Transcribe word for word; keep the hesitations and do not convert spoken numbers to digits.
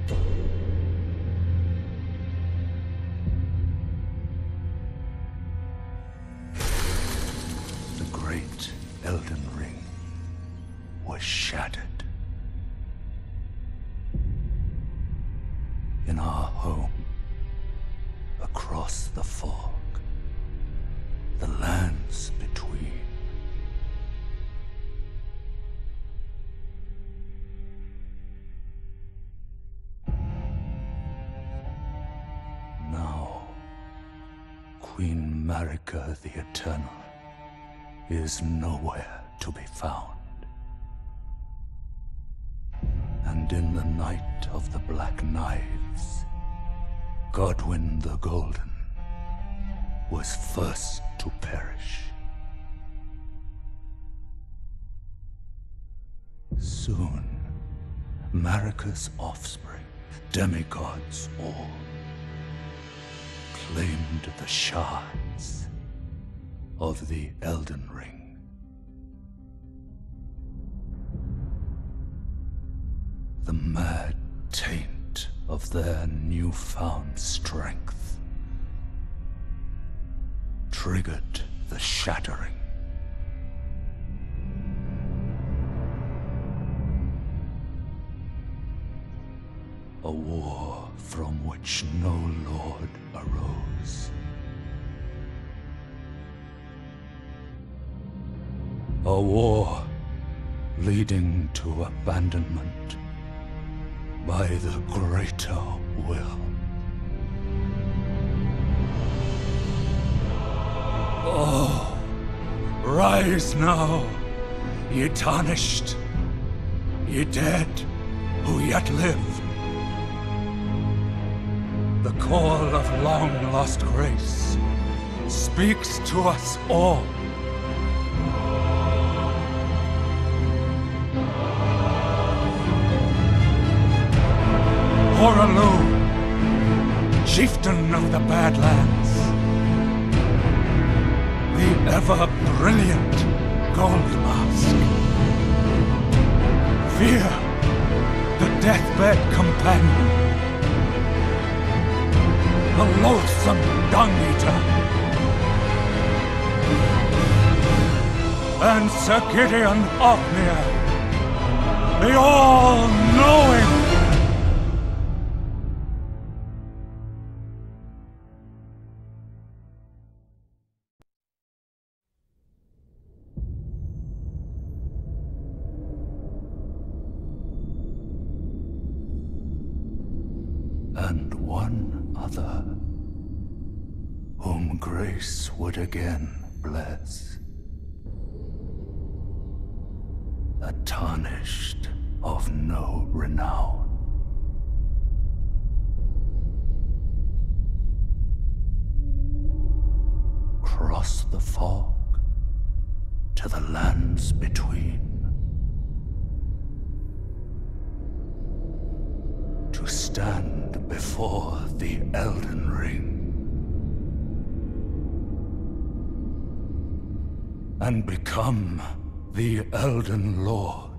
The great Elden Ring was shattered. In our home, across the fog, the lands between. Now, Queen Marika the Eternal is nowhere to be found. And in the night of the Black Knives, Godwyn the Golden was first to perish. Soon, Marika's offspring, demigods all, claimed the shards of the Elden Ring. The mad taint of their newfound strength triggered the shattering. A war from which no lord arose. A war leading to abandonment by the greater will. Oh, rise now, ye tarnished, ye dead who yet live. The call of long-lost grace speaks to us all. Hoarah, chieftain of the Badlands, the ever-brilliant Gold Mask. Fear, the deathbed companion, the loathsome Dung-Eater, and Sir Gideon Ofnir, the all-knowing. And one other, whom grace would again bless. A tarnished of no renown. Cross the fog to the lands between. To stand before the Elden Ring and become the Elden Lord.